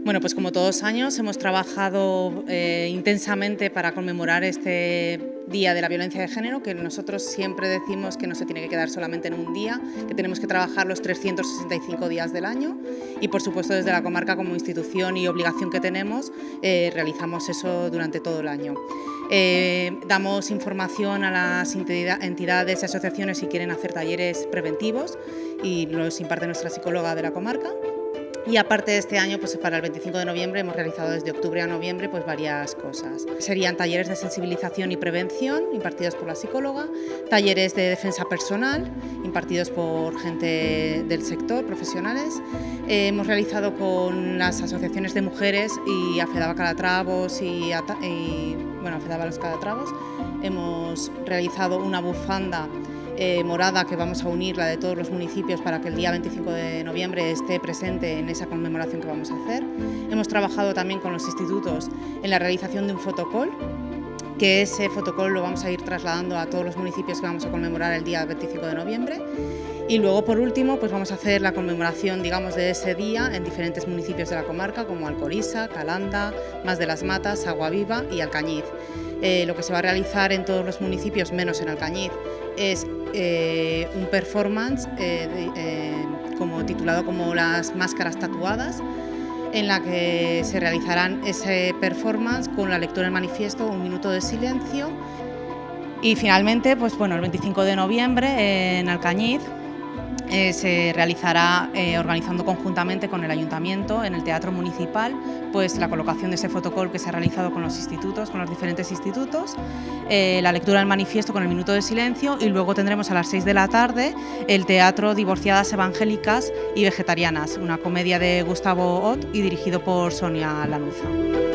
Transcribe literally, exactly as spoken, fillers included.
Bueno, pues como todos los años hemos trabajado eh, intensamente para conmemorar este Día de la Violencia de Género, que nosotros siempre decimos que no se tiene que quedar solamente en un día, que tenemos que trabajar los trescientos sesenta y cinco días del año y, por supuesto, desde la comarca como institución y obligación que tenemos, eh, realizamos eso durante todo el año. Eh, damos información a las entidades y asociaciones si quieren hacer talleres preventivos y los imparte nuestra psicóloga de la comarca. Y aparte de este año, pues para el veinticinco de noviembre hemos realizado desde octubre a noviembre pues varias cosas. Serían talleres de sensibilización y prevención impartidos por la psicóloga, talleres de defensa personal impartidos por gente del sector, profesionales. Eh, hemos realizado con las asociaciones de mujeres y Afedaba Calatravos y, y bueno, Afedaba los Calatravos. Hemos realizado una bufanda Eh, morada que vamos a unir, la de todos los municipios, para que el día veinticinco de noviembre esté presente en esa conmemoración que vamos a hacer. Hemos trabajado también con los institutos en la realización de un fotocall, que ese fotocall lo vamos a ir trasladando a todos los municipios que vamos a conmemorar el día veinticinco de noviembre. Y luego, por último, pues vamos a hacer la conmemoración, digamos, de ese día en diferentes municipios de la comarca, como Alcoriza, Calanda, Mas de las Matas, Aguaviva y Alcañiz. Eh, lo que se va a realizar en todos los municipios, menos en Alcañiz, es eh, un performance eh, de, eh, como titulado como las máscaras tatuadas, en la que se realizarán ese performance con la lectura del manifiesto, un minuto de silencio. Y finalmente, pues bueno, el veinticinco de noviembre en Alcañiz Eh, se realizará eh, organizando conjuntamente con el Ayuntamiento en el Teatro Municipal pues la colocación de ese fotocall que se ha realizado con los institutos, con los diferentes institutos, eh, la lectura del manifiesto con el minuto de silencio y luego tendremos a las seis de la tarde el Teatro Divorciadas Evangélicas y Vegetarianas, una comedia de Gustavo Ott y dirigido por Sonia Lanuza.